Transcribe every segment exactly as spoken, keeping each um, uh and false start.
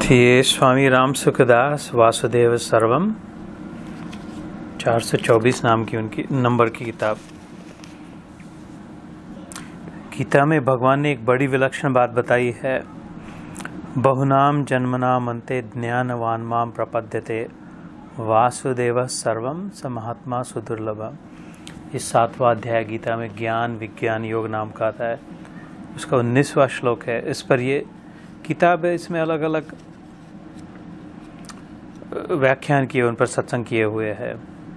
ये स्वामी राम सुखदास वासुदेव सर्वम चार सौ चौबीस नाम की उनकी नंबर की किताब। गीता में भगवान ने एक बड़ी विलक्षण बात बताई है। बहुनाम जन्मनाम अन्ते ज्ञानवान माम प्रपद्यते वासुदेव सर्वम स महात्मा सुदुर्लभम। इस सातवां अध्याय गीता में ज्ञान विज्ञान योग नाम का आता है, उसका उन्नीसवां श्लोक है। इस पर ये किताब है, इसमें अलग अलग व्याख्यान किए, उन पर सत्संग किए हुए हैं।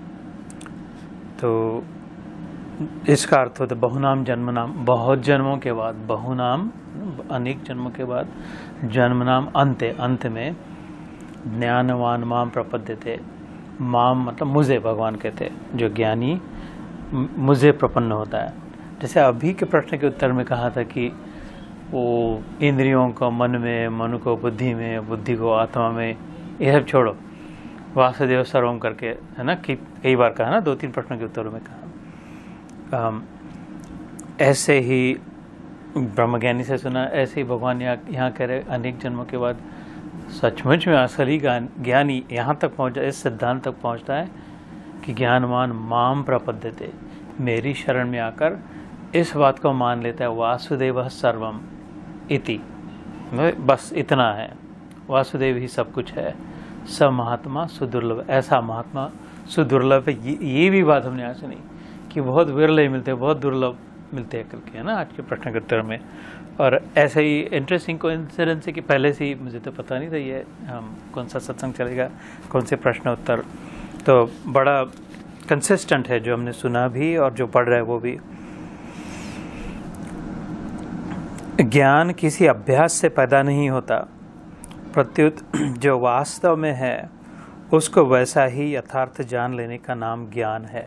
तो इसका अर्थ होता है बहुनाम जन्म नाम, बहुत जन्मों के बाद, बहुनाम अनेक जन्मों के बाद, जन्म नाम अंत, अंत में ज्ञानवान माम प्रपद्यते। माम मतलब मुझे भगवान कहते, जो ज्ञानी मुझे प्रपन्न होता है। जैसे अभी के प्रश्न के उत्तर में कहा था कि वो इंद्रियों को मन में, मन को बुद्धि में, बुद्धि को आत्मा में, ये सब छोड़ो, वासुदेव सर्वम करके, है ना, कि कई बार कहा ना, दो तीन प्रश्नों के उत्तरों में कहा। आम, ऐसे ही ब्रह्मज्ञानी से सुना, ऐसे ही भगवान यहाँ यहाँ कह रहे अनेक जन्मों के बाद सचमुच में असली ज्ञानी यहाँ तक पहुँचा, इस सिद्धांत तक पहुँचता है कि ज्ञानवान माम प्रपद्यते, मेरी शरण में आकर इस बात को मान लेता है, वासुदेव सर्वम इति, बस इतना है, वासुदेव ही सब कुछ है, स महात्मा सुदुर्लभ, ऐसा महात्मा सुदुर्लभ है। ये, ये भी बात हमने आज सुनी कि बहुत विरले मिलते हैं, बहुत दुर्लभ मिलते हैं करके, है ना, आज के प्रश्न के उत्तर में। और ऐसे ही इंटरेस्टिंग कोइंसिडेंस है कि पहले से ही मुझे तो पता नहीं था ये हम कौन सा सत्संग चलेगा, कौन से प्रश्न उत्तर, तो बड़ा कंसिस्टेंट है जो हमने सुना भी और जो पढ़ रहा है वो भी। ज्ञान किसी अभ्यास से पैदा नहीं होता, प्रत्युत जो वास्तव में है उसको वैसा ही यथार्थ जान लेने का नाम ज्ञान है।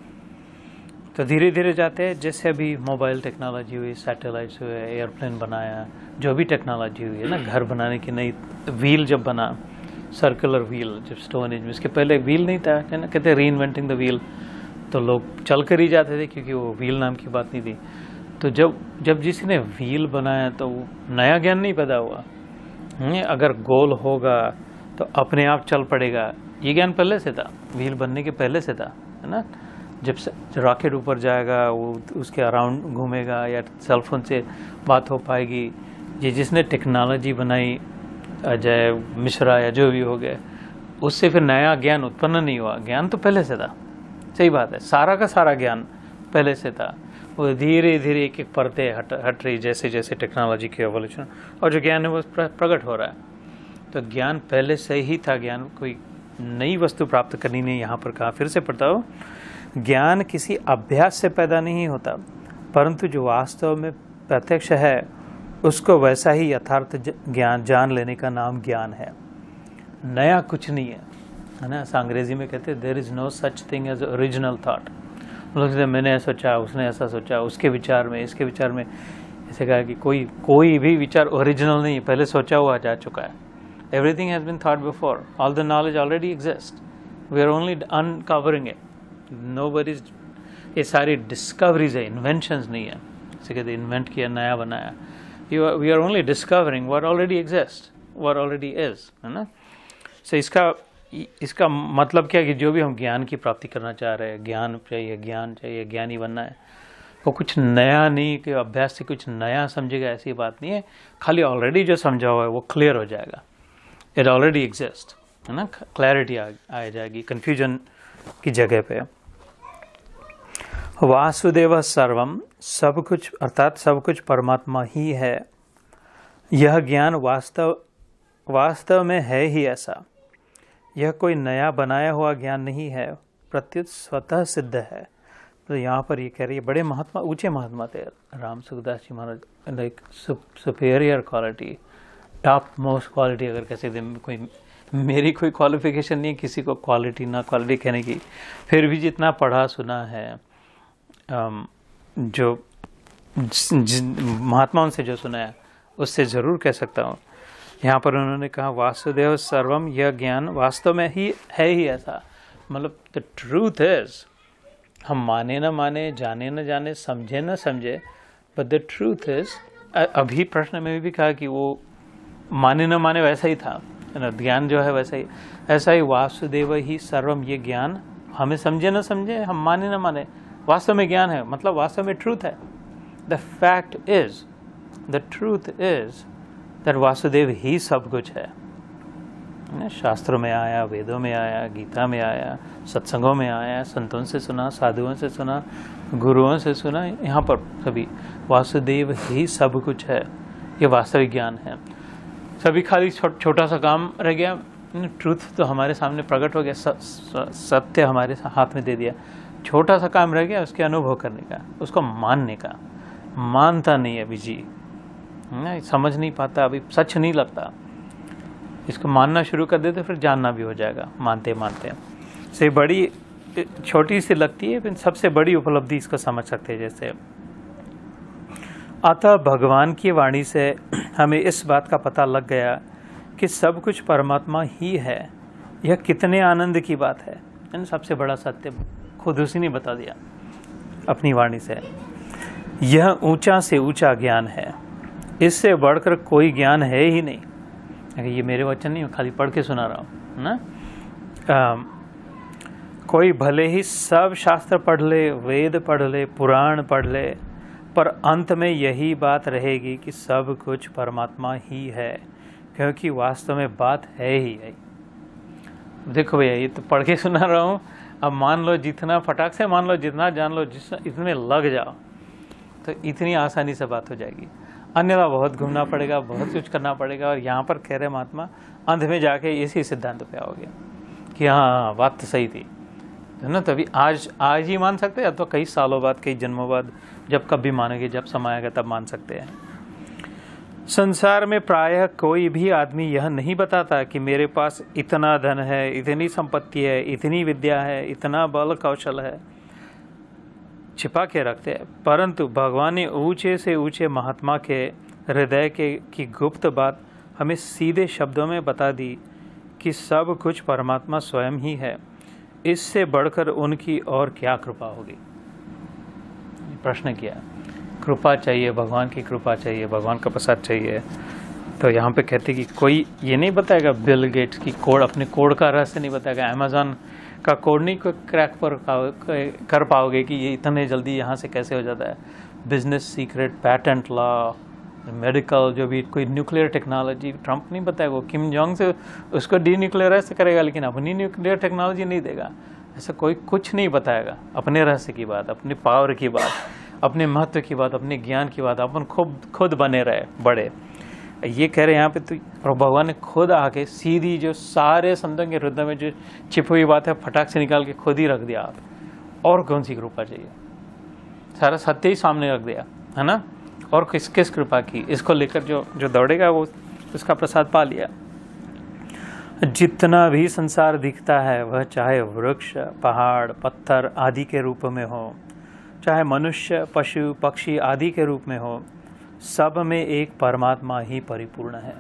तो धीरे धीरे जाते हैं, जैसे अभी मोबाइल टेक्नोलॉजी हुई, सैटेलाइट्स हुए, एयरप्लेन बनाया, जो भी टेक्नोलॉजी हुई है ना, घर बनाने की नई व्हील जब बना, सर्कुलर व्हील, जब स्टोन एज में, इसके पहले व्हील नहीं था, है ना, कहते री इन्वेंटिंग द व्हील, तो लोग चल कर ही जाते थे क्योंकि वो व्हील नाम की बात नहीं थी। तो जब जब जिसी ने व्हील बनाया तो नया ज्ञान नहीं पैदा हुआ, अगर गोल होगा तो अपने आप चल पड़ेगा, ये ज्ञान पहले से था, व्हील बनने के पहले से था, है ना। जब रॉकेट ऊपर जाएगा वो उसके अराउंड घूमेगा, या सेलफोन से बात हो पाएगी, ये जिसने टेक्नोलॉजी बनाई, अजय मिश्रा या जो भी हो गए, उससे फिर नया ज्ञान उत्पन्न नहीं हुआ, ज्ञान तो पहले से था। सही बात है, सारा का सारा ज्ञान पहले से था, वो धीरे धीरे एक एक परतें हट हट रही जैसे जैसे टेक्नोलॉजी की एवोल्यूशन, और जो ज्ञान है वो प्रकट हो रहा है। तो ज्ञान पहले से ही था, ज्ञान कोई नई वस्तु प्राप्त करनी नहीं। यहाँ पर कहा, फिर से पढ़ता हो, ज्ञान किसी अभ्यास से पैदा नहीं होता, परंतु जो वास्तव में प्रत्यक्ष है उसको वैसा ही यथार्थ ज्ञान जान लेने का नाम ज्ञान है। नया कुछ नहीं है, है ना। अंग्रेजी में कहते हैं there is no such thing as original thought. लोग कहते मैंने सोचा, उसने ऐसा सोचा, उसके विचार में, इसके विचार में, ऐसे कहा कि कोई कोई भी विचार ओरिजिनल नहीं, पहले सोचा हुआ जा चुका है। Everything has been thought before, all the knowledge already exist, we are only uncovering it. Nobody's, ये सारी डिस्कवरीज है, इन्वेंशंस नहीं है। जैसे कहते इन्वेंट किया, नया बनाया, you we are only discovering what already exist, what already is, है ना। सो इसका इसका मतलब क्या है कि जो भी हम ज्ञान की प्राप्ति करना चाह रहे हैं, ज्ञान चाहिए, ज्ञान चाहिए, ज्ञानी बनना है, वो कुछ नया नहीं कि अभ्यास से कुछ नया समझेगा, ऐसी बात नहीं है। खाली ऑलरेडी जो समझा हुआ है वो क्लियर हो जाएगा, इट ऑलरेडी एग्जिस्ट, है ना, क्लैरिटी आ, आ जाएगी कंफ्यूजन की जगह पे। वासुदेव सर्वम, सब कुछ अर्थात सब कुछ परमात्मा ही है, यह ज्ञान वास्तव वास्तव में है ही ऐसा। यह कोई नया बनाया हुआ ज्ञान नहीं है, प्रत्युत स्वतः सिद्ध है। तो यहाँ पर ये कह रही है, बड़े महात्मा, ऊंचे महात्मा थे Ram Sukhdas ji Maharaj, like superior quality, top most quality अगर कह सकते। कोई मेरी कोई क्वालिफिकेशन नहीं है किसी को क्वालिटी ना क्वालिटी कहने की, फिर भी जितना पढ़ा सुना है, जो महात्माओं से जो सुना है उससे ज़रूर कह सकता हूँ। यहाँ पर उन्होंने कहा वासुदेव सर्वम, यह ज्ञान वास्तव में ही है ही ऐसा। मतलब द ट्रूथ इज, हम माने न माने, जाने न जाने, समझे न समझे, बट द ट्रूथ इज, अभी प्रश्न में भी कहा कि वो माने न माने वैसा ही था, ना, ज्ञान जो है वैसा ही, ऐसा ही वासुदेव ही सर्वम, ये ज्ञान हमें समझे ना समझे, हम माने ना माने, वास्तव में ज्ञान है, मतलब वास्तव में ट्रूथ है। The fact is, the truth is that Vasudev ही सब कुछ है। शास्त्रों में आया, वेदों में आया, गीता में आया, सत्संगों में आया, संतों से सुना, साधुओं से सुना, गुरुओं से सुना, यहाँ पर सभी वासुदेव ही सब कुछ है, ये वास्तविक ज्ञान है। सभी खाली छो, छोटा सा काम रह गया, ट्रूथ तो हमारे सामने प्रकट हो गया, स, स, सत्य हमारे हाथ में दे दिया, छोटा सा काम रह गया उसके अनुभव करने का, उसको मानने का। मानता नहीं अभी जी, नहीं समझ नहीं पाता, अभी सच नहीं लगता, इसको मानना शुरू कर देते फिर जानना भी हो जाएगा मानते मानते। से बड़ी छोटी सी लगती है, फिर सबसे बड़ी उपलब्धि इसको समझ सकते हैं जैसे। अतः भगवान की वाणी से हमें इस बात का पता लग गया कि सब कुछ परमात्मा ही है। यह कितने आनंद की बात है, इन सबसे बड़ा सत्य खुद उसी ने बता दिया अपनी वाणी से। यह ऊंचा से ऊंचा ज्ञान है, इससे बढ़कर कोई ज्ञान है ही नहीं। ये मेरे वचन नहीं, खाली पढ़ के सुना रहा हूँ ना। आ, कोई भले ही सब शास्त्र पढ़ ले, वेद पढ़ ले, पुराण पढ़ ले, पर अंत में यही बात रहेगी कि सब कुछ परमात्मा ही है, क्योंकि वास्तव में बात है ही है। देखो भैया, ये तो पढ़ के सुना रहा हूँ, अब मान लो जितना फटाक से मान लो, जितना जान लो, जिस इतने लग जाओ तो इतनी आसानी से बात हो जाएगी। अन्यथा बहुत घूमना पड़ेगा, बहुत कुछ करना पड़ेगा। और यहाँ पर कह रहे महात्मा अंत में जाके इसी सिद्धांत पे आओगे कि हाँ बात तो सही थी, है ना। तभी आज आज ही मान सकते हैं, अथवा कई सालों बाद, कई जन्मों बाद, जब कभी मानेंगे, जब समय आएगा तब मान सकते हैं। संसार में प्रायः कोई भी आदमी यह नहीं बताता कि मेरे पास इतना धन है, इतनी संपत्ति है, इतनी विद्या है, इतना बल कौशल है, छिपा के रखते हैं। परंतु भगवान ने ऊंचे से ऊंचे महात्मा के हृदय के की गुप्त बात हमें सीधे शब्दों में बता दी कि सब कुछ परमात्मा स्वयं ही है। इससे बढ़कर उनकी और क्या कृपा होगी। प्रश्न किया, कृपा चाहिए, भगवान की कृपा चाहिए, भगवान का प्रसाद चाहिए। तो यहाँ पे कहते कि कोई ये नहीं बताएगा, बिल गेट्स की कोड, अपने कोड का रहस्य नहीं बताएगा, अमेजॉन का कोड नहीं कोई क्रैक पर कर पाओगे कि ये इतने जल्दी यहाँ से कैसे हो जाता है। Business secret, patent law, medical, जो भी कोई न्यूक्लियर टेक्नोलॉजी ट्रंप नहीं बताएगा, वो किम जोंग से उसको डी न्यूक्लियराइज करेगा, लेकिन अपनी न्यूक्लियर टेक्नोलॉजी नहीं देगा। ऐसा कोई कुछ नहीं बताएगा। अपने रहस्य की बात, अपनी पावर की बात, अपने महत्व की बात, अपने ज्ञान की बात, अपन खुद खुद बने रहे बड़े। ये कह रहे हैं यहाँ पे तो, और भगवान ने खुद आके सीधी जो सारे संतों के हृदय में जो छिपी हुई बात है फटाक से निकाल के खुद ही रख दिया आप। और कौन सी कृपा चाहिए, सारा सत्य ही सामने रख दिया, है ना। और किस किस कृपा की, इसको लेकर जो जो दौड़ेगा वो उसका प्रसाद पा लिया। जितना भी संसार दिखता है, वह चाहे वृक्ष, पहाड़, पत्थर आदि के रूप में हो, चाहे मनुष्य, पशु, पक्षी आदि के रूप में हो, सब में एक परमात्मा ही परिपूर्ण है।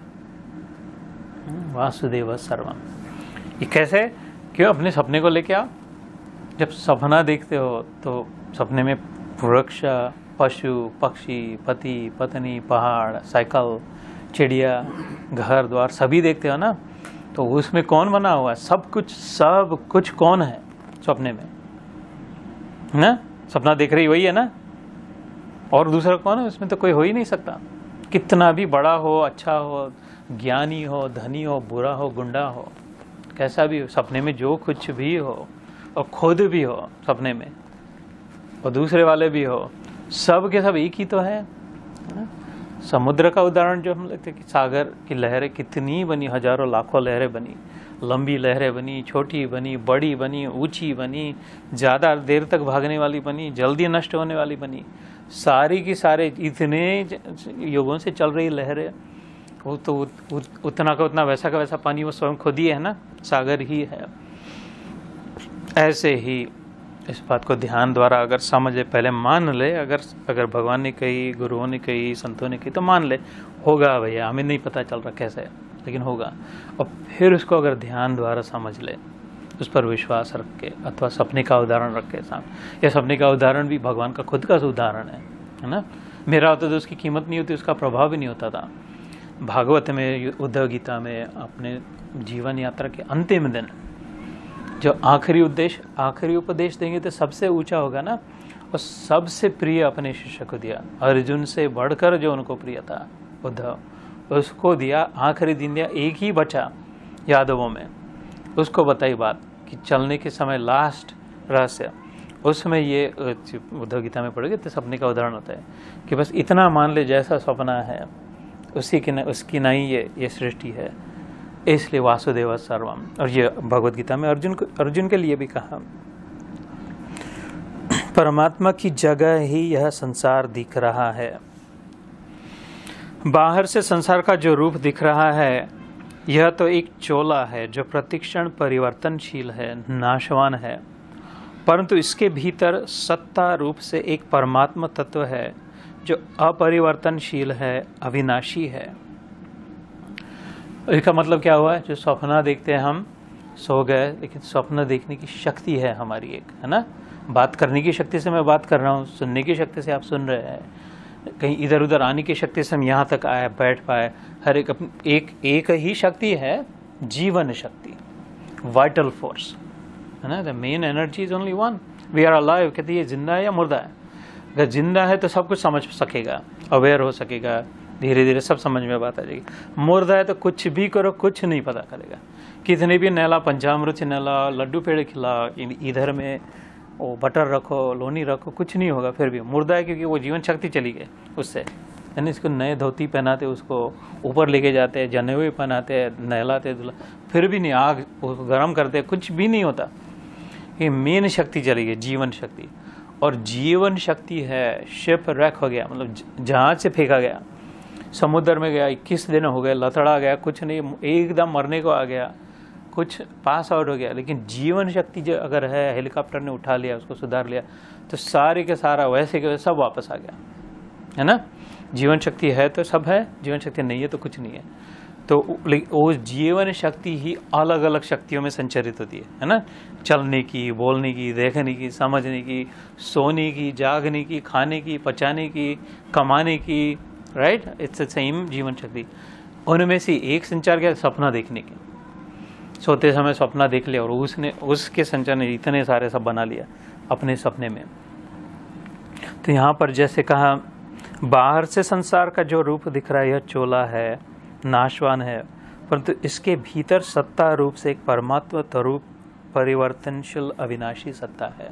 वासुदेव सर्वम। ये कैसे, क्यों? अपने सपने को लेके आओ। जब सपना देखते हो तो सपने में वृक्ष, पशु, पक्षी, पति, पत्नी, पहाड़, साइकिल, चिड़िया, घर द्वार सभी देखते हो ना। तो उसमें कौन बना हुआ है? सब कुछ, सब कुछ कौन है सपने में, ना? सपना देख रही वही है ना, और दूसरा कौन है? उसमें तो कोई हो ही नहीं सकता। कितना भी बड़ा हो, अच्छा हो, ज्ञानी हो, धनी हो, बुरा हो, गुंडा हो, कैसा भी हो, सपने में जो कुछ भी हो, और खुद भी हो सपने में, और दूसरे वाले भी हो, सब के सब एक ही तो है। समुद्र का उदाहरण जो हम लेते हैं कि सागर की लहरें कितनी बनी, हजारों लाखों लहरें बनी, लंबी लहरें बनी, छोटी बनी, बड़ी बनी, ऊंची बनी, ज़्यादा देर तक भागने वाली बनी, जल्दी नष्ट होने वाली बनी, सारी की सारे इतने युगों से चल रही लहरें, वो तो उत, उत, उतना का उतना, वैसा का वैसा पानी वो स्वयं खुद ही है ना, सागर ही है। ऐसे ही इस बात को ध्यान द्वारा अगर समझे, पहले मान ले, अगर अगर भगवान ने कही, गुरुओं ने कही, संतों ने कही तो मान ले, होगा भैया, हमें नहीं पता चल रहा कैसे, लेकिन होगा। और फिर उसको अगर ध्यान द्वारा समझ ले, उस पर विश्वास रख के, अथवा सपने का उदाहरण रख के सामने, या सपने का उदाहरण भी भगवान का खुद का उदाहरण है, है ना। मेरा होता तो उसकी कीमत नहीं होती, उसका प्रभाव भी नहीं होता था। भागवत में, उद्धव गीता में, अपने जीवन यात्रा के अंतिम दिन जो आखिरी उद्देश्य आखिरी उपदेश देंगे तो सबसे ऊंचा होगा ना, और सबसे प्रिय अपने शिष्य को दिया, अर्जुन से बढ़कर जो उनको प्रिय था उद्धव, उसको दिया। आखिरी दिन दिया, एक ही बचा यादवों में, उसको बताई बात कि चलने के समय लास्ट रहस्य, उसमें ये उद्धव गीता में पढ़ोगे तो सपने का उदाहरण होता है कि बस इतना मान ले जैसा सपना है उसी की न, उसकी नहीं ये ये सृष्टि है, इसलिए वासुदेव सर्वम। और ये भगवत गीता में अर्जुन को अर्जुन के लिए भी कहा, परमात्मा की जगह ही यह संसार दिख रहा है। बाहर से संसार का जो रूप दिख रहा है यह तो एक चोला है जो प्रतिक्षण परिवर्तनशील है, नाशवान है, परंतु इसके भीतर सत्ता रूप से एक परमात्मा तत्व है जो अपरिवर्तनशील है, अविनाशी है। इसका मतलब क्या हुआ है, जो सपना देखते हैं हम, सो गए लेकिन स्वप्न देखने की शक्ति है हमारी एक, है ना। बात करने की शक्ति से मैं बात कर रहा हूँ, सुनने की शक्ति से आप सुन रहे हैं, कहीं इधर उधर आने की शक्ति से हम यहाँ तक आए, बैठ पाए। हर एक एक एक ही शक्ति है, जीवन शक्ति, वाइटल फोर्स, है ना। The main energy is only one. We are alive, कहते ये जिंदा है या मुर्दा है। अगर जिंदा है तो सब कुछ समझ सकेगा, अवेयर हो सकेगा, धीरे धीरे सब समझ में बात आ जाएगी। मुर्दा है तो कुछ भी करो कुछ नहीं पता करेगा, कितने भी नहला, पंचामृत नहला, लड्डू पेड़े खिला, इधर में वो बटर रखो, लोनी रखो, कुछ नहीं होगा। फिर भी मुर्दा है क्योंकि वो जीवन शक्ति चली गई उससे, यानी इसको नए धोती पहनाते, उसको ऊपर लेके जाते, जनेऊ पहनाते, नहलाते धुला, फिर भी नहीं, आग गर्म करते, कुछ भी नहीं होता। ये मेन शक्ति चली गई, जीवन शक्ति। और जीवन शक्ति है, शिप रैक हो गया, मतलब जहाज से फेंका गया, समुद्र में गया, इक्कीस दिन हो गए, लथड़ा गया, कुछ नहीं, एकदम मरने को आ गया, कुछ पास आउट हो गया। लेकिन जीवन शक्ति जो अगर है, हेलीकॉप्टर ने उठा लिया, उसको सुधार लिया, तो सारे के सारा वैसे के वैसे सब वापस आ गया, है ना। जीवन शक्ति है तो सब है, जीवन शक्ति नहीं है तो कुछ नहीं है। तो वो जीवन शक्ति ही अलग अलग शक्तियों में संचरित होती है, है ना। चलने की, बोलने की, देखने की, समझने की, सोने की, जागने की, खाने की, पचाने की, कमाने की, राइट। इट्स द सेम जीवन शक्ति। उनमें से एक संचार क्या, सपना देखने की। सोते समय सपना देख लिया और उसने उसके संचार ने इतने सारे सब बना लिया अपने सपने में। तो यहाँ पर जैसे कहा, बाहर से संसार का जो रूप दिख रहा है यह चोला है, नाशवान है, परंतु इसके भीतर सत्ता रूप से एक परमात्मा स्वरूप परिवर्तनशील अविनाशी सत्ता है।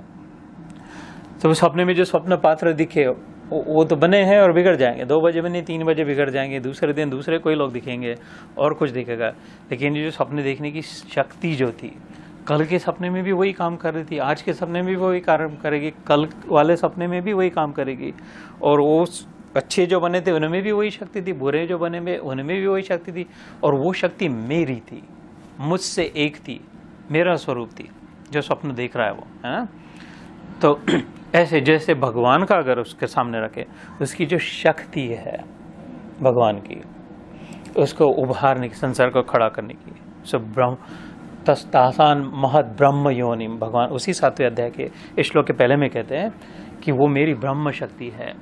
तो सपने में जो स्वप्न पात्र दिखे वो तो बने हैं और बिगड़ जाएंगे, दो बजे बने, तीन बजे बिगड़ जाएंगे, दूसरे दिन दूसरे कोई लोग दिखेंगे और कुछ दिखेगा। लेकिन ये जो सपने देखने की शक्ति जो थी, कल के सपने में भी वही काम कर रही थी, आज के सपने में भी वही काम करेगी, कल वाले सपने में भी वही काम करेगी। और वो अच्छे जो बने थे उनमें भी वही शक्ति थी, बुरे जो बने में उनमें भी वही शक्ति थी। और वो शक्ति मेरी थी, मुझसे एक थी, मेरा स्वरूप थी, जो स्वप्न देख रहा है वो, है ना। तो ऐसे जैसे भगवान का अगर उसके सामने रखे, उसकी जो शक्ति है भगवान की, उसको उभारने की, संसार को खड़ा करने की, सो ब्रह्म तस्तासान महद ब्रह्म योनिम, भगवान उसी सातवें अध्याय के श्लोक के पहले में कहते हैं कि वो मेरी ब्रह्म शक्ति है।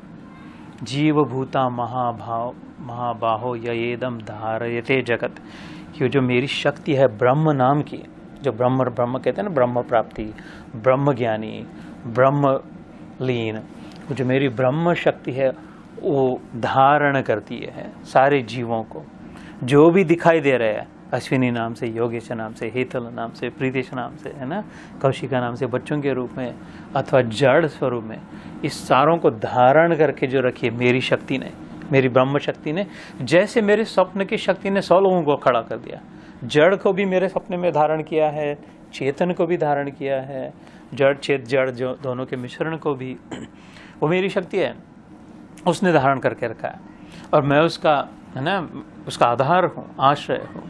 जीव भूता महाभाव महाबाहो येदम धारयते जगत, ये जो मेरी शक्ति है ब्रह्म नाम की, जो ब्रह्म ब्रह्म कहते हैं ना, ब्रह्म प्राप्ति, ब्रह्म ज्ञानी, ब्रह्म लीन, जो मेरी ब्रह्म शक्ति है वो धारण करती है सारे जीवों को, जो भी दिखाई दे रहे हैं, अश्विनी नाम से, योगेश नाम से, हेतल नाम से, प्रीतेश नाम से, है ना, कौशिका नाम से, बच्चों के रूप में अथवा जड़ स्वरूप में, इस सारों को धारण करके जो रखी है मेरी शक्ति ने, मेरी ब्रह्म शक्ति ने। जैसे मेरे स्वप्न की शक्ति ने सौ लोगों को खड़ा कर दिया, जड़ को भी मेरे सपने में धारण किया है, चेतन को भी धारण किया है, जड़ चेत जड़ जो दोनों के मिश्रण को भी, वो मेरी शक्ति है, उसने धारण करके रखा है। और मैं उसका, है ना, उसका आधार हूँ, आश्रय हूँ।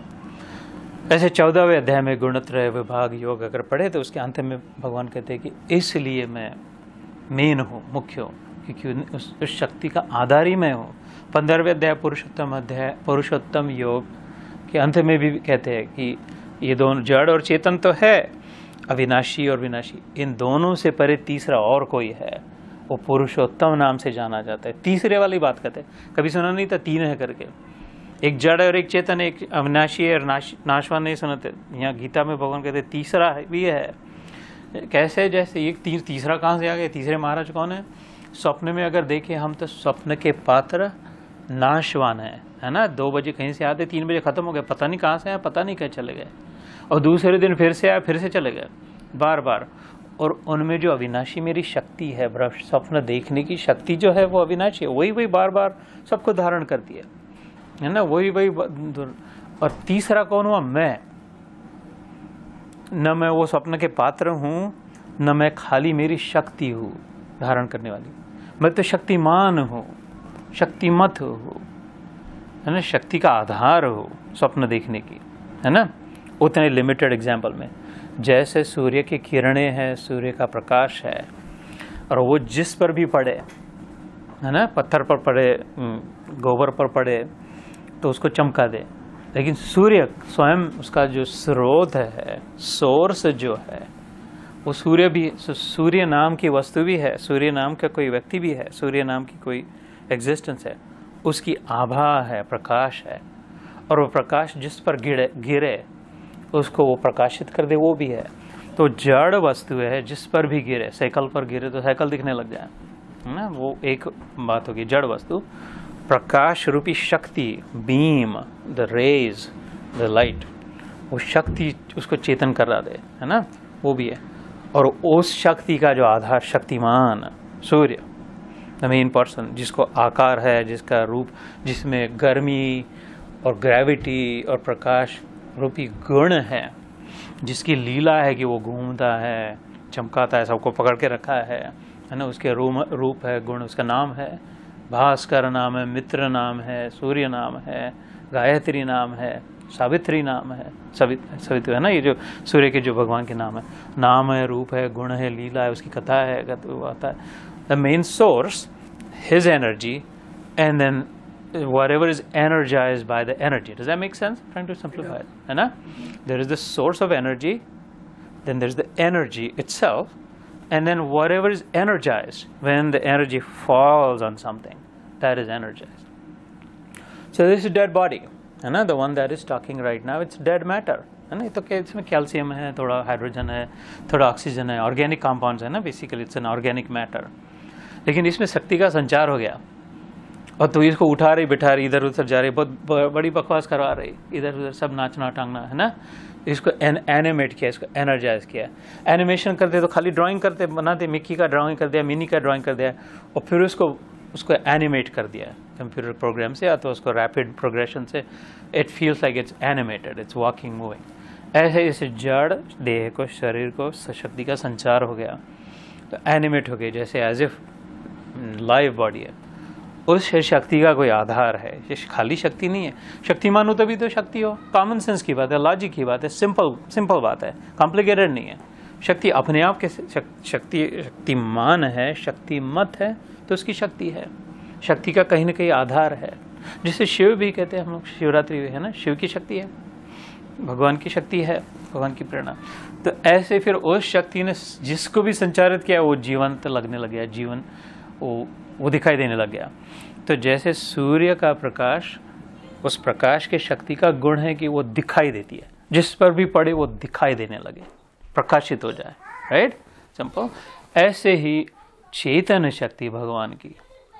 ऐसे चौदहवें अध्याय में गुणत्रय विभाग योग अगर पढ़े तो उसके अंत में भगवान कहते हैं कि इसलिए मैं मेन हूँ, मुख्य हूँ, क्योंकि उस, उस शक्ति का आधार ही मैं हूँ। पंद्रहवें अध्याय पुरुषोत्तम अध्याय पुरुषोत्तम योग के अंत में भी कहते हैं कि ये दोनों जड़ और चेतन तो है, अविनाशी और विनाशी, इन दोनों से परे तीसरा और कोई है, वो पुरुषोत्तम नाम से जाना जाता है। तीसरे वाली बात कहते हैं, कभी सुना नहीं था तीन है करके, एक जड़ और एक चेतन, एक अविनाशी है और नाश नाशवान नहीं सुनते। यहाँ गीता में भगवान कहते तीसरा भी है। कैसे? जैसे एक ती, तीसरा कहाँ से आ गया? तीसरे महाराज कौन है? स्वप्न में अगर देखें हम तो स्वप्न के पात्र नाशवान है, है ना। दो बजे कहीं से आते, तीन बजे खत्म हो गए, पता नहीं कहाँ से आए, पता नहीं कहाँ चले गए, और दूसरे दिन फिर से आए, फिर से चले गए, बार बार। और उनमें जो अविनाशी मेरी शक्ति है, स्वप्न देखने की शक्ति जो है वो अविनाशी है, वही वही बार बार सबको धारण करती है, है ना, वही वही। और तीसरा कौन हुआ? मैं। न मैं वो स्वप्न के पात्र हूँ, न मैं खाली मेरी शक्ति हूँ धारण करने वाली, मैं तो शक्तिमान हूँ, शक्तिमत हूँ, है ना, शक्ति का आधार हो स्वप्न देखने की, है ना। उतने लिमिटेड एग्जाम्पल में, जैसे सूर्य की किरणें हैं, सूर्य का प्रकाश है, और वो जिस पर भी पड़े, है ना, पत्थर पर पड़े, गोबर पर पड़े तो उसको चमका दे। लेकिन सूर्य स्वयं, उसका जो स्रोत है, सोर्स जो है, वो सूर्य भी, सूर्य नाम की वस्तु भी है, सूर्य नाम का कोई व्यक्ति भी है, सूर्य नाम की कोई एग्जिस्टेंस है, उसकी आभा है, प्रकाश है, और वो प्रकाश जिस पर गिरे गिरे उसको वो प्रकाशित कर दे, वो भी है। तो जड़ वस्तु है, जिस पर भी गिरे, साइकिल पर गिरे तो साइकिल दिखने लग जाए, है ना, वो एक बात होगी जड़ वस्तु। प्रकाश रूपी शक्ति, beam, the rays, the light, वो शक्ति उसको चेतन करा दे, है ना, वो भी है। और उस शक्ति का जो आधार शक्तिमान सूर्य, द मेन पर्सन, जिसको आकार है, जिसका रूप, जिसमें गर्मी और ग्रेविटी और प्रकाश रूपी गुण है, जिसकी लीला है कि वो घूमता है, चमकाता है, सबको पकड़ के रखा है, है ना, उसके रूप रूप है, गुण, उसका नाम है भास्कर नाम है, मित्र नाम है, सूर्य नाम है, गायत्री नाम है, सावित्री नाम है, सवित सवित्र है ना, ये जो सूर्य के जो भगवान के नाम है, नाम है, रूप है, गुण है, लीला है, उसकी कथा है, वो आता है। The main source, his energy, and then whatever is energized by the energy. Does that make sense? I'm trying to simplify it. है ना? There is the source of energy, then there's the energy itself, and then whatever is energized when the energy falls on something, that is energized. So this is dead body, है ना? The one that is talking right now, it's dead matter, है ना? तो इसमें calcium है, थोड़ा hydrogen है, थोड़ा ऑक्सीजन है, ऑर्गेनिक कंपाउंड्स है ना, basically it's an organic matter. लेकिन इसमें शक्ति का संचार हो गया, और तो इसको उठा रही, बिठा रही, इधर उधर जा रही, बहुत बड़ी बकवास करवा रही, इधर उधर सब नाचना टांगना, है ना। इसको एन एनिमेट किया, इसको एनर्जाइज किया। एनिमेशन करते तो खाली ड्राइंग करते, बनाते, मिक्की का ड्राइंग कर दिया, मिनी का ड्राइंग कर दिया, और फिर उसको उसको एनिमेट कर दिया कंप्यूटर प्रोग्राम से, या तो उसको रैपिड प्रोग्रेशन से, it feels like it's animated, it's walking, moving. ऐसे इस जड़ देह को, शरीर को शक्ति का संचार हो गया, तो एनिमेट हो गई, जैसे एज इफ लाइव बॉडी है। उस शक्ति का कोई आधार है, ये खाली शक्ति नहीं है। शक्तिमान हो तभी तो शक्ति हो, कॉमन सेंस की बात है, लॉजिक की बात है, सिंपल सिंपल बात है, कॉम्प्लिकेटेड नहीं है। शक्ति अपने आप के शक्ति शक्तिमान है, शक्तिमत है, तो उसकी शक्ति है, शक्ति का कहीं ना कहीं आधार है। जिसे शिव भी कहते हैं हम लोग, शिवरात्रि है ना, शिव की शक्ति है, भगवान की शक्ति है, भगवान की प्रेरणा। तो ऐसे फिर उस शक्ति ने जिसको भी संचारित किया वो जीवंत लगने लग गया, जीवन वो वो दिखाई देने लग गया। तो जैसे सूर्य का प्रकाश, उस प्रकाश के शक्ति का गुण है कि वो दिखाई देती है, जिस पर भी पड़े वो दिखाई देने लगे, प्रकाशित हो जाए, राइट, सिंपल। ऐसे ही चेतन शक्ति भगवान की,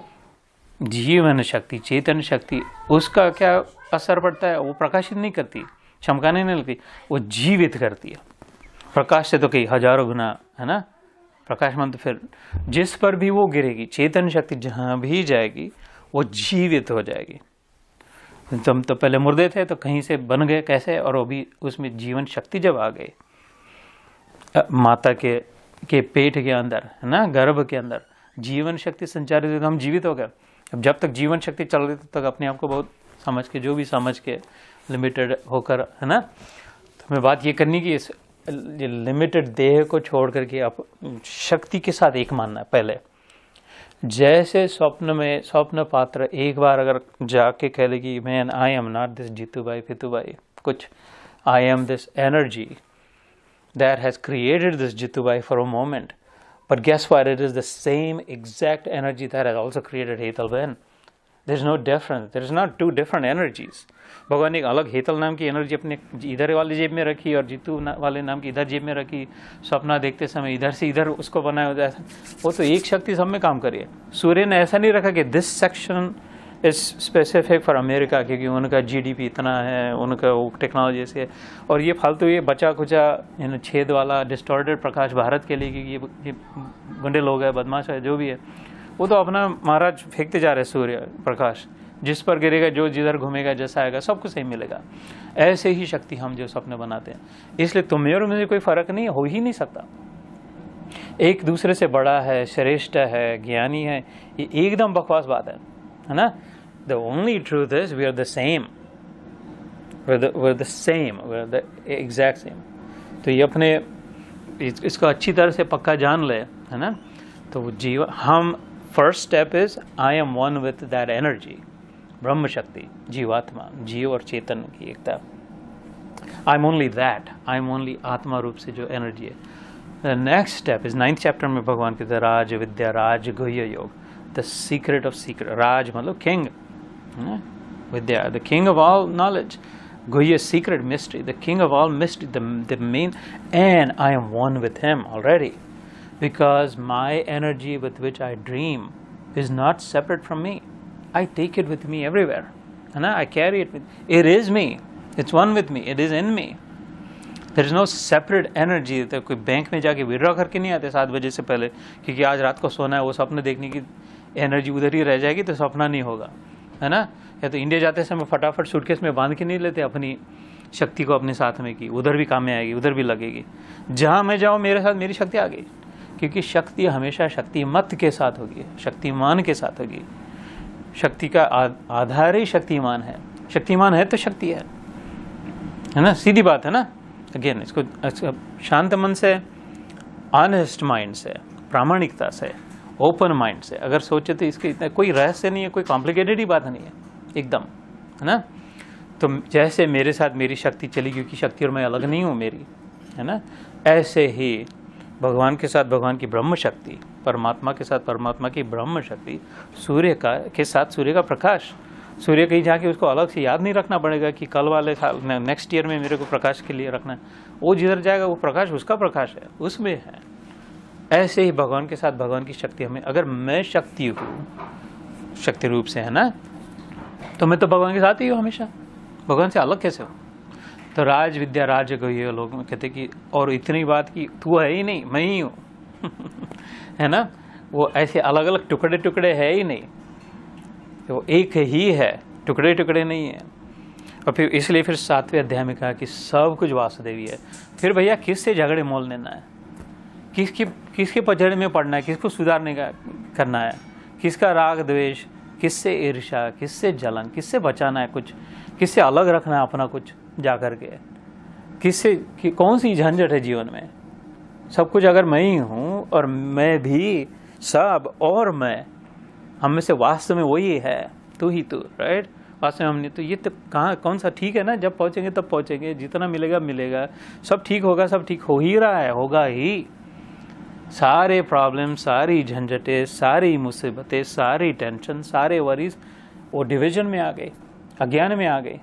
जीवन शक्ति, चेतन शक्ति, उसका क्या असर पड़ता है? वो प्रकाशित नहीं करती, चमकाने नहीं लगती, वो जीवित करती है। प्रकाश से तो कई हजारों गुना, है ना, प्रकाशमान। तो फिर जिस पर भी वो गिरेगी, चेतन शक्ति जहां भी जाएगी वो जीवित हो जाएगी। तुम तो पहले मुर्दे थे, तो कहीं से बन गए, कैसे? और वो भी उसमें जीवन शक्ति जब आ गई, माता के के पेट के अंदर, है ना, गर्भ के अंदर जीवन शक्ति संचारित हुई, तो हम जीवित हो गए। अब जब तक जीवन शक्ति चल रही, तब तक अपने आप को बहुत समझ के, जो भी समझ के, लिमिटेड होकर, है ना। तो हमें बात ये करनी कि इस लिमिटेड देह को छोड़ करके आप शक्ति के साथ एक मानना है पहले। जैसे स्वप्न में, स्वप्न पात्र एक बार अगर जाके कह ले कि man I am not this Jitu भाई फितू भाई कुछ, I am this energy that has created this Jitu भाई for a moment, but guess what, it is the same exact energy that has also created Hetal बहन, there is no difference, there is not two different energies. भगवान ने एक अलग हेतल नाम की energy अपने इधर वाली जेब में रखी और जीतू ना, वाले नाम की इधर जेब में रखी। सपना देखते समय इधर से इधर उसको बनाया जाए, वो तो एक शक्ति सब में काम करिए। सूर्य ने ऐसा नहीं रखा कि this section is specific for America, क्योंकि उनका जीडीपी इतना है, उनका वो टेक्नोलॉजी से, और ये फालतू ये बचा खुचा इन छेद वाला डिस्टॉर्टेड प्रकाश भारत के लिए, क्योंकि ये, ये गुंडे लोग हैं, बदमाश है, जो भी है, वो तो अपना महाराज फेंकते जा रहे सूर्य प्रकाश, जिस पर गिरेगा, जो जिधर घूमेगा, जैसा आएगा, सबको सही मिलेगा। ऐसे ही शक्ति हम जो सपने बनाते हैं, इसलिए तुम्हें और मुझे कोई फर्क नहीं हो ही नहीं सकता। एक दूसरे से बड़ा है, श्रेष्ठ है, ज्ञानी है, ये एकदम बकवास बात है, है ना। The only truth is we are the same, we are the same, we are the exact same. तो ये अपने इस, इसको अच्छी तरह से पक्का जान ले, है ना। तो जीव हम first step is I am one with that energy, ब्रह्म शक्ति, जीवात्मा, जीव और चेतन की एकता। I am only that, I am only आत्मा रूप से जो एनर्जी है। The next step is ninth chapter में भगवान कहते हैं राज विद्या, राज गुह्य योग, द सीक्रेट ऑफ सीक्रेट। राज मतलब किंग, विद्या the king of all knowledge, गुह्य secret mystery, the king of all mystery, the main, and I am one with him already, because my energy with which I dream is not separate from me. I take it with me everywhere, and I carry it with, it is me, it's one with me, it is in me. There is no separate energy। तो कोई bank में जाके withdraw करके नहीं आते सात बजे से पहले, क्योंकि आज रात को सोना है, वो सपने देखने की एनर्जी उधर ही रह जाएगी, तो सपना नहीं होगा, है ना। या तो इंडिया जाते समय फटाफट सूटकेस में बांध के नहीं लेते अपनी शक्ति को अपने साथ में, की उधर भी काम में आएगी, उधर भी लगेगी। जहाँ मैं जाऊँ मेरे साथ मेरी शक्ति आ गई, क्योंकि शक्ति हमेशा शक्तिमत के साथ होगी, शक्तिमान के साथ होगी। शक्ति का आधार ही शक्तिमान है, शक्तिमान है तो शक्ति है, है ना, सीधी बात है ना। अगेन इसको शांत मन से, ऑनेस्ट माइंड से, प्रामाणिकता से, ओपन माइंड से अगर सोचे तो इसके इतना कोई रहस्य नहीं है, कोई कॉम्प्लिकेटेड ही बात नहीं है एकदम, है ना। तो जैसे मेरे साथ मेरी शक्ति चली, क्योंकि शक्ति और मैं अलग नहीं हूँ मेरी, है ना, ऐसे ही भगवान के साथ भगवान की ब्रह्म शक्ति, परमात्मा के साथ परमात्मा की ब्रह्म शक्ति, सूर्य का के साथ सूर्य का प्रकाश। सूर्य कहीं जाके उसको अलग से याद नहीं रखना पड़ेगा कि कल वाले साल नेक्स्ट ईयर में मेरे को प्रकाश के लिए रखना है, वो जिधर जाएगा वो प्रकाश उसका प्रकाश है, उसमें है। ऐसे ही भगवान के साथ भगवान की शक्ति हमें, अगर मैं शक्ति हूँ शक्ति रूप से, है ना, तो मैं तो भगवान के साथ ही हूँ हमेशा, भगवान से अलग कैसे हूँ। तो राज विद्या राज गुह्य लोग कहते कि, और इतनी बात की तू है ही नहीं, मैं ही हूँ है ना, वो ऐसे अलग अलग टुकड़े टुकड़े है ही नहीं, वो एक ही है, टुकड़े टुकड़े नहीं है। और फिर इसलिए फिर सातवें अध्याय में कहा कि सब कुछ वासुदेवी है। फिर भैया किससे झगड़े मोल लेना है, किसकी किसके पचड़े में पड़ना है, किसको सुधारने का करना है, किसका राग द्वेष, किससे ईर्ष्या, किससे जलन, किससे बचाना है कुछ, किससे अलग रखना है अपना कुछ जा कर के, किससे कि कौन सी झंझट है जीवन में। सब कुछ अगर मैं ही हूँ और मैं भी सब और मैं, हम में से वास्तव में वही है, तू ही तू, राइट। वास्तव में हमने तो ये तो कहाँ कौन सा ठीक है ना, जब पहुँचेंगे तब पहुँचेंगे, जितना मिलेगा मिलेगा, सब ठीक होगा, सब ठीक हो ही रहा है, होगा ही। सारे प्रॉब्लम, सारी झंझटें, सारी मुसीबतें, सारी टेंशन, सारे वरीज वो डिवीजन में आ गए, अज्ञान में आ गए।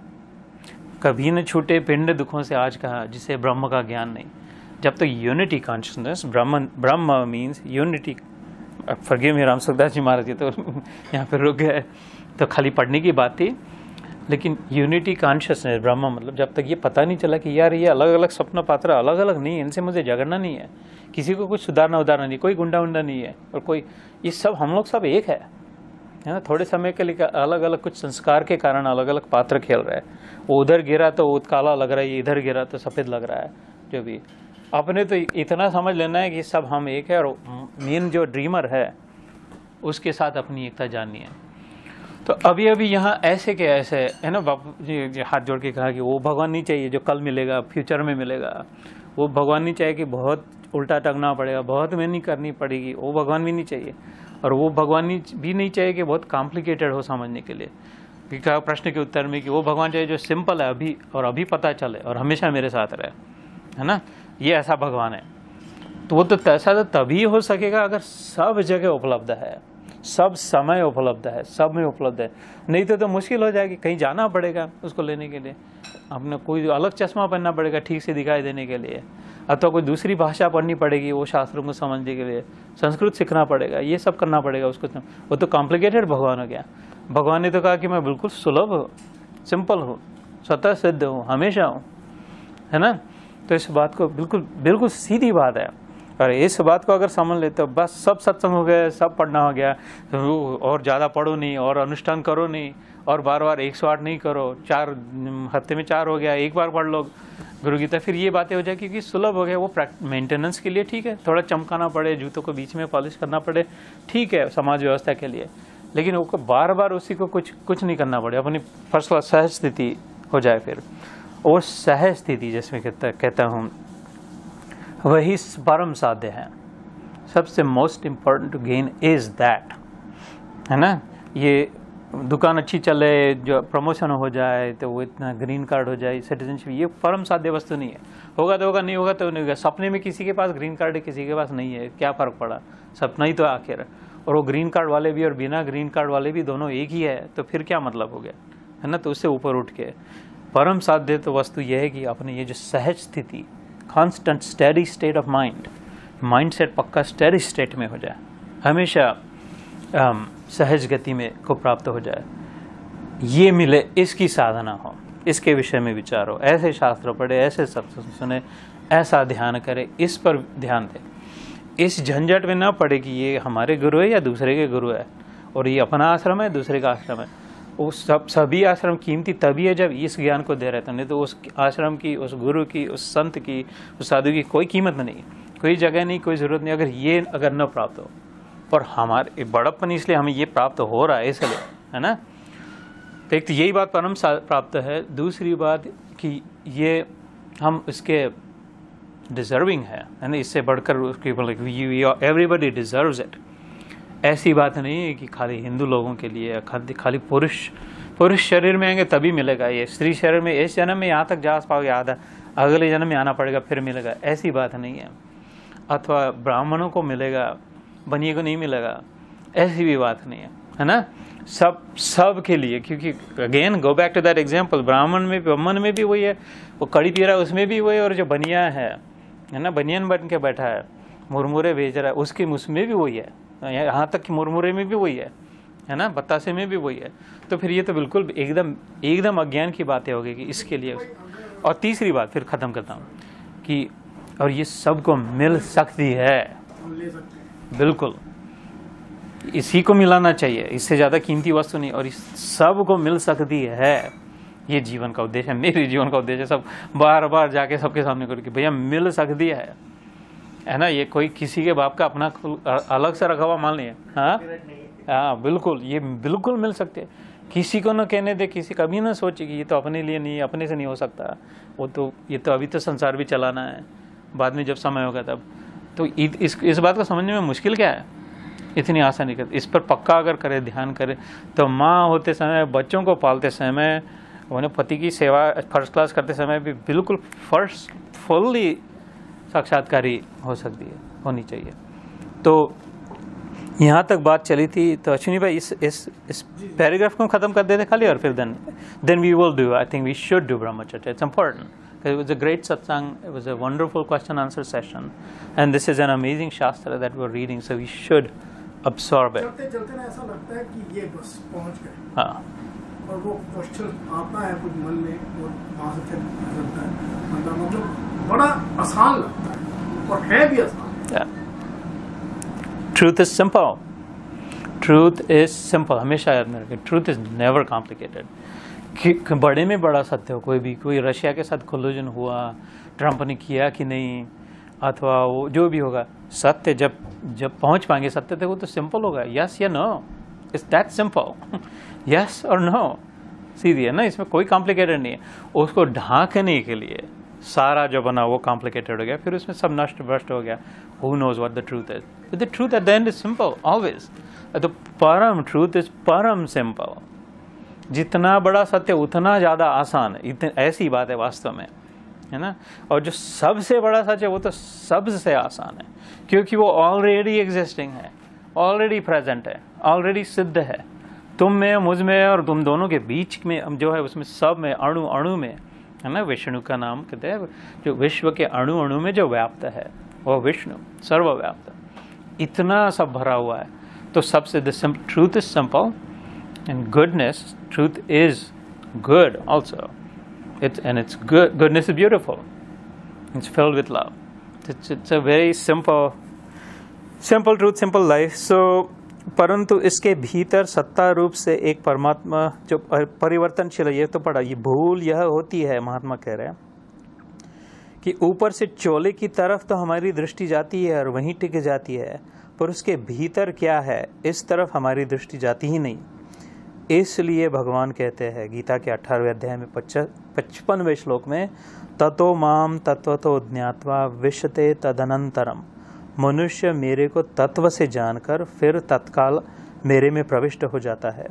कभी न छूटे पिंड दुखों से आज कहा, जिसे ब्रह्म का ज्ञान नहीं। जब तक यूनिटी कॉन्शियसनेस, ब्रह्म ब्रह्म means unity, forgive me Ram Sukhdas ji Maharaj ji तो यहाँ पे रुक गए, तो खाली पढ़ने की बात थी, लेकिन यूनिटी कॉन्शियसनेस ब्रह्म मतलब जब तक ये पता नहीं चला कि यार ये अलग अलग सपना पात्र अलग अलग नहीं है, इनसे मुझे झगड़ना नहीं है, किसी को कुछ सुधारना उधारना नहीं, कोई गुंडा उंडा नहीं है, और कोई ये सब हम लोग सब एक है, है ना। थोड़े समय के लिए अलग अलग कुछ संस्कार के कारण अलग अलग पात्र खेल रहा है, वो उधर गिरा तो वो काला लग रहा है, ये इधर गिरा तो सफ़ेद लग रहा है, जो भी। अपने तो इतना समझ लेना है कि सब हम एक है, और मेन जो ड्रीमर है उसके साथ अपनी एकता जाननी है। तो अभी अभी यहाँ ऐसे के ऐसे है ना, बापू जी हाथ जोड़ के कहा कि वो भगवान नहीं चाहिए जो कल मिलेगा, फ्यूचर में मिलेगा, वो भगवान नहीं चाहिए कि बहुत उल्टा टंगना पड़ेगा, बहुत मेहनत करनी पड़ेगी, वो भगवान भी नहीं चाहिए। और वो भगवान भी नहीं चाहिए कि बहुत कॉम्प्लिकेटेड हो समझने के लिए, कि कहा प्रश्न के उत्तर में कि वो भगवान चाहिए जो सिंपल है अभी और अभी पता चले और हमेशा मेरे साथ रहे, है ना, ये ऐसा भगवान है। तो वो तो ऐसा तो तभी हो सकेगा अगर सब जगह उपलब्ध है, सब समय उपलब्ध है, सब में उपलब्ध है। नहीं तो तो मुश्किल हो जाएगी, कहीं जाना पड़ेगा उसको लेने के लिए, अपने कोई अलग चश्मा पहनना पड़ेगा ठीक से दिखाई देने के लिए, अथवा कोई दूसरी भाषा पढ़नी पड़ेगी वो शास्त्रों को समझने के लिए, संस्कृत सीखना पड़ेगा, ये सब करना पड़ेगा उसको। वो तो कॉम्प्लिकेटेड भगवान हो गया। भगवान ने तो कहा कि मैं बिल्कुल सुलभ हूँ, सिंपल हूँ, स्वतः सिद्ध हूँ, हमेशा हूँ, है ना। तो इस बात को बिल्कुल बिल्कुल सीधी बात है, और इस बात को अगर समझ लेते हो बस सब सत्संग हो गया, सब पढ़ना हो गया, और ज़्यादा पढ़ो नहीं, और अनुष्ठान करो नहीं, और बार बार एक सौ आठ नहीं करो, चार हफ्ते में चार हो गया, एक बार पढ़ लो गुरु गीता, फिर ये बातें हो जाए क्योंकि सुलभ हो गया। वो मेंटेनेंस के लिए ठीक है, थोड़ा चमकाना पड़े, जूतों को बीच में पॉलिश करना पड़े, ठीक है समाज व्यवस्था के लिए, लेकिन वो बार बार उसी को कुछ कुछ नहीं करना पड़े, अपनी फर्स्ट क्लास सहज स्थिति हो जाए। फिर और सहज स्थिति जिसमें कहता कहता हूँ वही परम साध्य है। सबसे most important to gain is that, है ना। ये दुकान अच्छी चले, जो प्रमोशन हो जाए, तो वो इतना ग्रीन कार्ड हो जाए, सिटीजनशिप, ये परम साध्य वस्तु नहीं है। होगा तो होगा, नहीं होगा तो नहीं होगा। सपने में किसी के पास ग्रीन कार्ड है, किसी के पास नहीं है, क्या फ़र्क पड़ा, सपना ही तो आखिर। और वो ग्रीन कार्ड वाले भी और बिना ग्रीन कार्ड वाले भी दोनों एक ही है, तो फिर क्या मतलब हो गया, है ना। तो उससे ऊपर उठ के परम साध्य तो वस्तु यह है कि अपने ये जो सहज स्थिति, constant steady state of mind, mind set पक्का स्टेडी स्टेट में हो जाए, हमेशा um, सहज गति में को प्राप्त हो जाए, ये मिले, इसकी साधना हो, इसके विषय में विचारो, ऐसे शास्त्र पढ़े, ऐसे सत्संग सुने, ऐसा ध्यान करे, इस पर ध्यान दे। इस झंझट में ना पड़े कि ये हमारे गुरु है या दूसरे के गुरु है, और ये अपना आश्रम है दूसरे का आश्रम है। वो सब सभी आश्रम कीमती तभी है जब इस ज्ञान को दे रहे थे, नहीं तो उस आश्रम की, उस गुरु की, उस संत की, उस साधु की कोई कीमत नहीं, कोई जगह नहीं, कोई ज़रूरत नहीं, अगर ये अगर न प्राप्त हो। और हमारे बड़प्पन इसलिए हमें ये प्राप्त हो रहा है इसलिए, है ना। तो एक तो यही बात परम प्राप्त है, दूसरी बात कि ये हम इसके डिजर्विंग है, है ना। इससे बढ़कर उसकी एवरीबडी डिजर्व्स इट। ऐसी बात नहीं है कि खाली हिंदू लोगों के लिए, खाली खाली पुरुष पुरुष शरीर में आएंगे तभी मिलेगा, ये स्त्री शरीर में इस जन्म में यहाँ तक जा पाओगे, आधा अगले जन्म में आना पड़ेगा फिर मिलेगा, ऐसी बात नहीं है। अथवा ब्राह्मणों को मिलेगा, बनिए को नहीं मिलेगा, ऐसी भी बात नहीं है, है ना। सब सब के लिए, क्योंकि again go back to that example, ब्राह्मण में ब्राह्मण में भी वही है, वो कड़ी पी रहा है उसमें भी वही, और जो बनिया है है ना, बनियन बन के बैठा है, मुरमुरे भेज रहा है, उसके उसमें भी वही है, यहाँ तक कि मुरमुरे में भी वही है, है ना, बतासे में भी वही है। तो फिर ये तो बिल्कुल एकदम एकदम अज्ञान की बातें हो गई कि इसके लिए। और तीसरी बात फिर ख़त्म करता हूँ कि और ये सबको मिल सकती है, बिल्कुल इसी को मिलाना चाहिए, इससे ज़्यादा कीमती वस्तु नहीं, और इस सब को मिल सकती है। ये जीवन का उद्देश्य है, मेरे जीवन का उद्देश्य, सब बार बार जाके सबके सामने करो कि भैया मिल सकती है, है ना। ये कोई किसी के बाप का अपना अलग से रखा हुआ माल नहीं है, हाँ हाँ बिल्कुल, ये बिल्कुल मिल सकते हैं। किसी को न कहने दे, किसी कभी ना सोचे कि ये तो अपने लिए नहीं, अपने से नहीं हो सकता, वो तो ये तो अभी तो संसार भी चलाना है, बाद में जब समय होगा तब। तो इस इस बात को समझने में मुश्किल क्या है, इतनी आसानी कर, इस पर पक्का अगर करे, ध्यान करे, तो माँ होते समय, बच्चों को पालते समय, उन्हें पति की सेवा फर्स्ट क्लास करते समय भी बिल्कुल फर्स्ट फुल्ली साक्षात्कारी हो सकती है, होनी चाहिए। तो यहाँ तक बात चली थी। तो अश्विनी भाई इस इस इस पैराग्राफ को ख़त्म कर देते खाली, और फिर then then we will do, I think we should do ब्रह्मचर्य, it's important. It was a great satsang, it was a wonderful question answer session, and this is an amazing shastra that we're reading, so we should absorb it. चलते चलते ना ऐसा लगता है कि ये बस पहुंच गए, हाँ, और वो क्वेश्चन आता है कुछ मन में और वहाँ से फिर निकलता है, मतलब मतलब बड़ा आसान लगता है और है भी आसान। yeah. Truth is simple. Truth is simple. हमेशा याद में रखें, truth is never complicated. कि बड़े में बड़ा सत्य हो, कोई भी, कोई रशिया के साथ कोलिजन हुआ, ट्रंप ने किया कि नहीं, अथवा वो जो भी होगा, सत्य जब जब पहुंच पाएंगे सत्य तक, वो तो सिंपल होगा, यस या no, it's that simple, yes और नो, सीधी है ना, इसमें कोई कॉम्प्लिकेटेड नहीं है। उसको ढांकने के लिए सारा जो बना वो कॉम्प्लिकेटेड हो गया, फिर उसमें सब नष्ट भ्रष्ट हो गया। Who knows what the truth is, but the truth at the end is simple always. The परम ट्रूथ इज परम सिंपल। जितना बड़ा सत्य उतना ज़्यादा आसान है, इतनी ऐसी बात है वास्तव में, है ना। और जो सबसे बड़ा सच है वो तो सबसे आसान है, क्योंकि वो ऑलरेडी एग्जिस्टिंग है, ऑलरेडी प्रेजेंट है, ऑलरेडी सिद्ध है, तुम में मुझ में और तुम दोनों के बीच में हम जो है उसमें सब में अणु अणु में है ना, विष्णु का नाम कहते हैं, जो विश्व के अणु अणु में जो व्याप्त है वो विष्णु सर्वव्याप्त, इतना सब भरा हुआ है। तो सबसे the truth is simple and goodness, truth is good also, it's and it's good, goodness is beautiful, it's filled with love, it's, it's a very simple simple truth, simple life. So परंतु इसके भीतर सत्ता रूप से एक परमात्मा जो परिवर्तनशील है, ये तो पढ़ा, ये भूल यह होती है, महात्मा कह रहे हैं कि ऊपर से चोले की तरफ तो हमारी दृष्टि जाती है और वहीं टिक जाती है, पर उसके भीतर क्या है इस तरफ हमारी दृष्टि जाती ही नहीं। इसलिए भगवान कहते हैं गीता के अठारहवें अध्याय में पचपनवें श्लोक में, ततो माम तत्वतो ज्ञात्वा विशते तदनंतरम, मनुष्य मेरे को तत्व से जानकर फिर तत्काल मेरे में प्रविष्ट हो जाता है।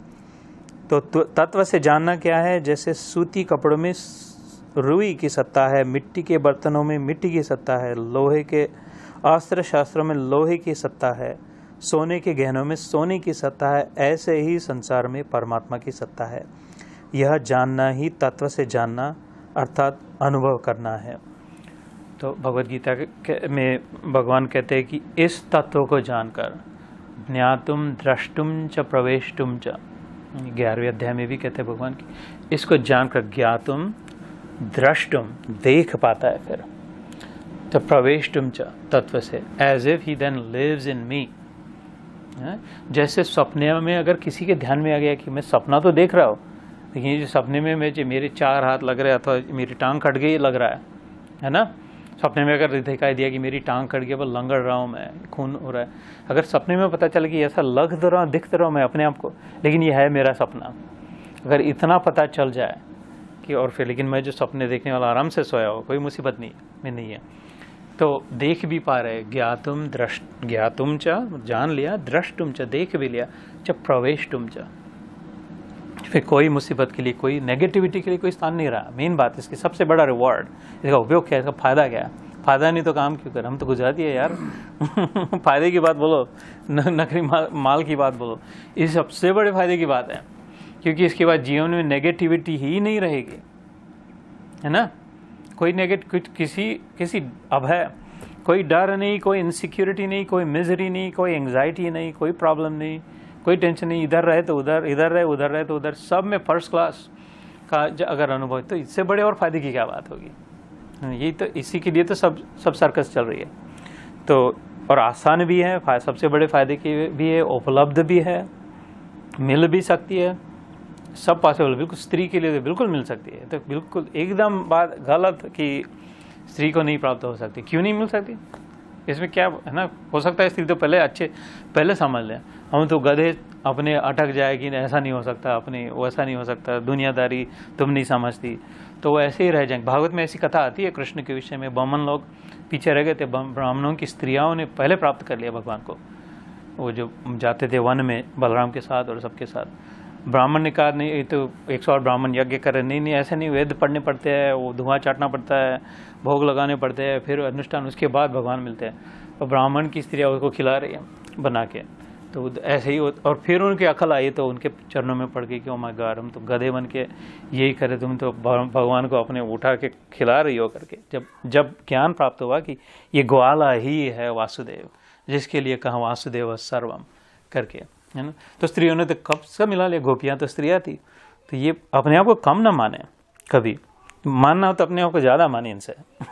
तो तत्व से जानना क्या है? जैसे सूती कपड़ों में रुई की सत्ता है, मिट्टी के बर्तनों में मिट्टी की सत्ता है, लोहे के अस्त्र शास्त्रों में लोहे की सत्ता है, सोने के गहनों में सोने की सत्ता है, ऐसे ही संसार में परमात्मा की सत्ता है। यह जानना ही तत्व से जानना अर्थात अनुभव करना है। तो भगवद गीता में भगवान कहते हैं कि इस तत्व को जानकर ज्ञातुम द्रष्टुम च प्रवेष्टुम च, ग्यारहवें अध्याय में भी कहते हैं भगवान की, इसको जानकर ज्ञातुम द्रष्टुम देख पाता है, फिर तो प्रवेष्टुम च तत्व से, as if he then lives in me. जैसे सपने में अगर किसी के ध्यान में आ गया कि मैं सपना तो देख रहा हूँ, लेकिन ये जो सपने में मैं जो मेरे चार हाथ लग रहे अथवा मेरी टांग कट गई लग रहा है है ना, सपने में अगर दिखाई दिया कि मेरी टांग कट गई, पर लंगड़ रहा हूँ मैं, खून हो रहा है, अगर सपने में पता चला कि ऐसा लग तो रहा हूँ, दिख तो रहा हूँ मैं अपने आप को, लेकिन ये है मेरा सपना, अगर इतना पता चल जाए कि और फिर लेकिन मैं जो सपने देखने वाला आराम से सोया हो, कोई मुसीबत नहीं में नहीं है, तो देख भी पा रहे, ज्ञातुम दृष्ट ज्ञातुम च जान लिया, दृष्टुम च देख भी लिया, च प्रवेष्टुम च, फिर कोई मुसीबत के लिए, कोई नेगेटिविटी के लिए कोई स्थान नहीं रहा। मेन बात इसकी सबसे बड़ा रिवॉर्ड, इसका उपयोग क्या है, इसका फायदा क्या है? फायदा नहीं तो काम क्यों कर, हम तो गुजराती है यार फायदे की बात बोलो, नकली माल, माल की बात बोलो, ये सबसे बड़े फायदे की बात है, क्योंकि इसके बाद जीवन में नेगेटिविटी ही नहीं रहेगी, है ना। कोई नेगेटिव किसी किसी अभय, कोई डर नहीं, कोई इनसिक्योरिटी नहीं, कोई मिजरी नहीं, कोई एंग्जाइटी नहीं, कोई प्रॉब्लम नहीं, कोई टेंशन नहीं, इधर रहे तो उधर, इधर रहे उधर रहे तो उधर, सब में फर्स्ट क्लास का अगर अनुभव, तो इससे बड़े और फायदे की क्या बात होगी। यही तो, इसी के लिए तो सब सब सर्कस चल रही है। तो और आसान भी है, सबसे बड़े फायदे की भी है, उपलब्ध भी है, मिल भी सकती है, सब पॉसिबल, बिल्कुल स्त्री के लिए तो बिल्कुल मिल सकती है। तो बिल्कुल एकदम बात गलत कि स्त्री को नहीं प्राप्त हो सकती, क्यों नहीं मिल सकती, इसमें क्या है ना, हो सकता है स्त्री तो पहले अच्छे पहले समझ लें, हम तो गधे अपने अटक जाएगी, ऐसा नहीं हो सकता, अपने वैसा नहीं हो सकता, दुनियादारी तुम नहीं समझती, तो वो ऐसे ही रह जाएंगे। भागवत में ऐसी कथा आती है कृष्ण के विषय में, ब्राह्मण लोग पीछे रह गए थे, ब्राह्मणों की स्त्रियों ने पहले प्राप्त कर लिया भगवान को, वो जो जाते थे वन में बलराम के साथ और सबके साथ। ब्राह्मण ने कहा नहीं, ये तो एक सौ आठ ब्राह्मण यज्ञ करे, नहीं नहीं ऐसे नहीं, वेद पढ़ने पड़ते हैं, वो धुआं चाटना पड़ता है, भोग लगाने पड़ते हैं, फिर अनुष्ठान, उसके बाद भगवान मिलते हैं। और ब्राह्मण की स्त्रियाँ उसको खिला रही है बना के, तो ऐसे ही, और फिर उनकी अकल आई तो उनके चरणों में पड़ गई कि ओ माय गॉड, हम तो गधे बन के यही करे, तुम तो भगवान को अपने उठा के खिला रही हो करके। जब जब ज्ञान प्राप्त हुआ कि ये ग्वाला ही है वासुदेव, जिसके लिए कहा वासुदेव सर्वम करके, है ना, तो स्त्रियों ने तो कब से मिला लिया, गोपियाँ तो स्त्रियाँ थी। तो ये अपने आप को कम ना माने, कभी मानना हो तो अपने आप को ज़्यादा माने इनसे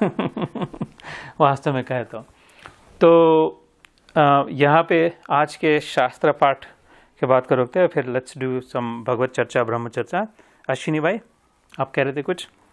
वास्तव में कहे तो। तो यहाँ पे आज के शास्त्र पाठ के बात को रोकते हैं, फिर लेट्स डू सम भगवत चर्चा, ब्रह्म चर्चा। अश्विनी भाई आप कह रहे थे कुछ?